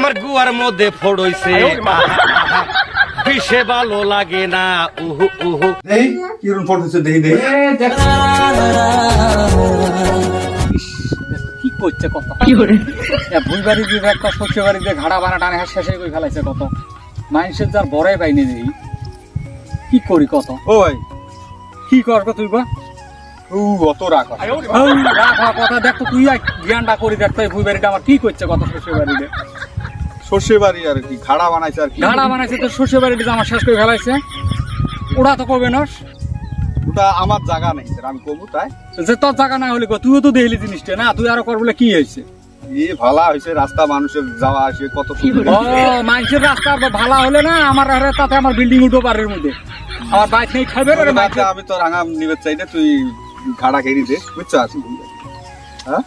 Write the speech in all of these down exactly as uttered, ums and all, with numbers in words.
আমার গুয়ার মধ্যে ফোড়ইছে বিষে ভালো লাগে না উহু উহু এই কিরণ ফোড়ছে দেই দেই কি করছে কত কি করে ভুই বাড়ি দিয়ে একটা শস্য বাড়ি দিয়ে ঘাড়া বানা টানে শেষে করে ফেলাইছে কত মানুষের যার বড়াই পাইনি দেই কি করি কত ও ভাই কি কর তুই বা ও অত রাখ রাখ কথা দেখ তো তুই জ্ঞানটা করি দেখ তো ভুই বাড়িটা আমার কি করছে কত শস্য বাড়িতে সর্ষে বাড়ি আর কি ঘাড়া বানাইছে আর কি ঘাড়া বানাইছে তো শস্য বাড়িটা আমার শেষ করে ফেলাইছে ওরা তো কবে নস ওটা আমার জায়গা নেই আমি কমু তাই যে তোর জায়গা না হলে তুইও তো দেখলি জিনিসটা না তুই আরো কর বলে কি হয়েছে এ ভালো হয়েছে রাস্তা মানুষের যাওয়া আসে কত ও মানুষের রাস্তা ভালো হলে না আমার তাতে আমার বিল্ডিং উঠো পারের মধ্যে আমার বাইক নেই খাবে আমি তো রাঙা নিবে চাই না তুই ঘাড়া খেয়ে দে বুঝছো আছি হ্যাঁ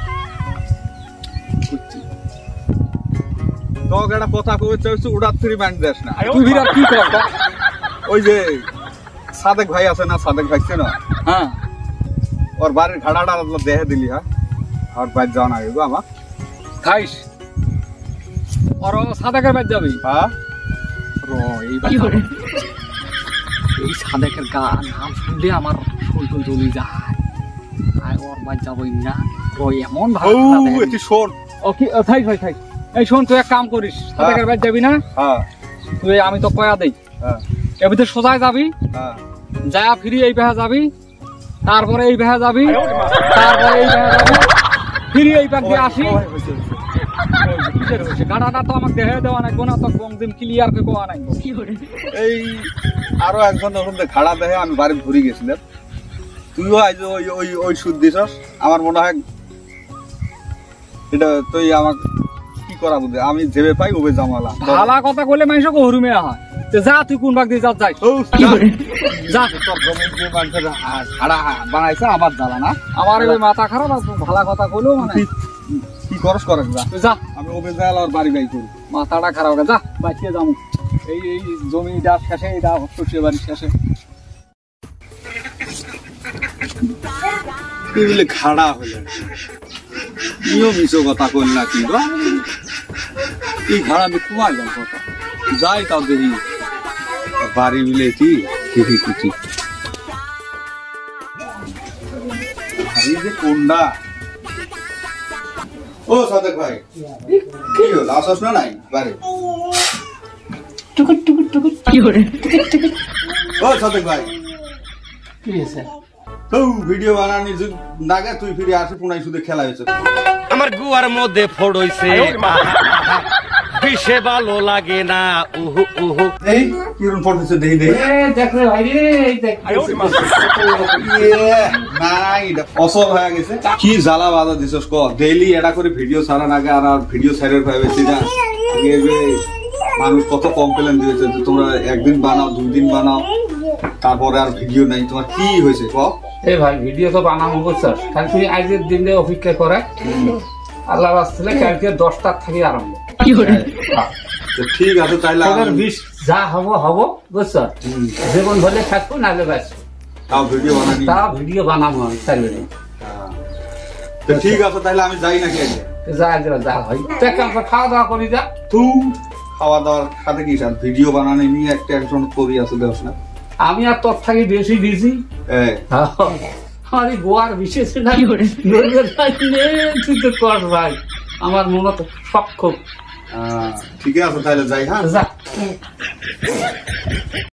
তোকে একটা কথা কবে চাইছি উড়াত ফ্রি ব্যান্ড দেস না তুই বিরাট কি কর ওই যে সাদেক ভাই আছে না সাদেক ভাই না হ্যাঁ ওর বাড়ির ঘাড়াটা দেখে দিলি হ্যাঁ আর বাইর যাওয়া না গো আমার খাইস আর সাদেকের বাইর যাবি হ্যাঁ রো এই এই সাদেকের গা নাম শুনলে আমার শরীর জ্বলে যায় আর ওর বাইর যাবই না রো এমন ভালো এটি শোন ও কি থাই থাই থাই এই শোন তুই এক কাম করিস সাদেকের বাইর যাবি না হ্যাঁ তুই আমি তো কয়া দেই হ্যাঁ এর ভিতরে সোজায় যাবি হ্যাঁ যা ফিরি এই বেহা যাবি তারপরে এই বেহা যাবি তারপরে এই বেহা যাবি ফিরি এই পাক দিয়ে আসি গাড়াটা তো আমাকে দেহে দেওয়া নাকবো না তো বংদিন ক্লিয়ার কে কোয়া নাকবো এই আরো একজন ওখান থেকে ঘাড়া দেখে আমি বাড়ি ঘুরে গেছিলাম তুইও আজ ওই ওই ওই সুদ দিছস আমার মনে হয় এটা তুই আমার কি করা বুঝে আমি যেবে পাই ওবে জামালা ভালা কথা বলে মানুষকে হরুমে হয় যা তুই কোন ভাগ দিয়ে যা যাই যা তোর জমি যে মানুষের ঘাড়া বানাইছে আমার জ্বালা না আমার ওই মাথা খারাপ আর ভালা কথা কইলেও মানে কি করস করে যা তুই যা আমি ওবে যাই আর বাড়ি বাই করি মাথাটা খারাপ হয়ে যা বাইকে যাবো এই এই জমিটা শেষে এটা শস্য বাড়ি শেষে তুই বলে ঘাড়া হলে নিও মিশো কথা কইল না কি গো এই ঘাড়া আমি কুমার গেল কথা যাই তাও দেখি বাড়ি মিলে কি দেখি কুচি বাড়ি যে কোনটা ও সাদেক ভাই কি হলো আসস না নাই বাড়ি টুকুট টুকুট টুকুট কি হরে টুকুট টুকুট ও সাদেক ভাই কি হয়েছে তো ভিডিও বানানি নাগে তুই ফিরে আসি পুনাই শুধু খেলা হয়েছে আমার গুয়ার মধ্যে ফোড়ইছে বিষে ভালো লাগে না উহু উহু এই কিরণ ফোড়ছে দেই দেই এ দেখ রে ভাই রে এই দেখ নাই অসল হয়ে গেছে কি জ্বালা বাধা দিছস ক ডেইলি এটা করে ভিডিও ছাড়ার আগে আর ভিডিও ছাড়ার ভাবেছি না মানুষ কত কমপ্লেন দিয়েছে তোমরা একদিন বানাও দুই দিন বানাও তারপরে আর ভিডিও নাই তোমার কি হয়েছে ক এই ভাই ভিডিও তো বানাবো বুঝছস খালি তুই আজকের দিনে অপেক্ষা করে আল্লাহ বাসলে কালকে দশটার থেকে আরম্ভ কি করে ঠিক আছে তাইলে বিশ যা হবো হবো বুঝছস জীবন ভরে থাকবো নাহলে বাস তাও ভিডিও বানানি তাও ভিডিও বানাবো আমি চাইলে ঠিক আছে তাইলে আমি যাই নাকি যা যা যা ভাই দেখ খাওয়া দাওয়া করি যা তুই খাওয়া দাওয়ার সাথে কি সাথে ভিডিও বানানি নিয়ে একটা একজন কবি আছে দেখ না আমি আর তোর থেকে বেশি দিয়েছি আরে গোয়ার বিশেষ তুই তো কর ভাই আমার মনে তো সব খুব ঠিক আছে তাহলে যাই হ্যাঁ যা